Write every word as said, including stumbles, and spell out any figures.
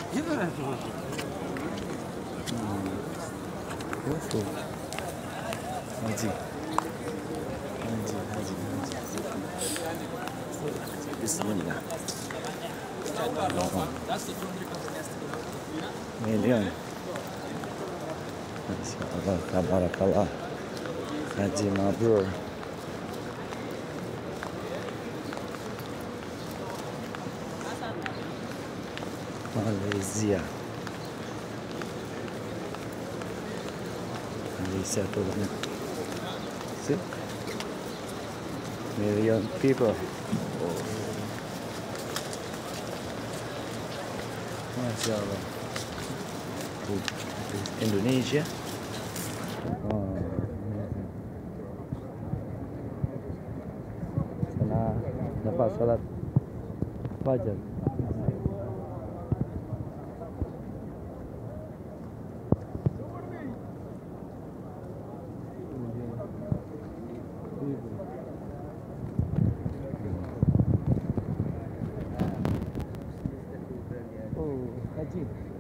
Gosto. Haji. Haji, haji, haji. Bismillah. Million. Masya-Allah, tabarakallah. Haji mabrur. Malaysia. Malaysia tu banyak. See? Million people. Oh. Masya Allah. Indonesia. Oh. Sana dapat salat fajar. Oh, haji.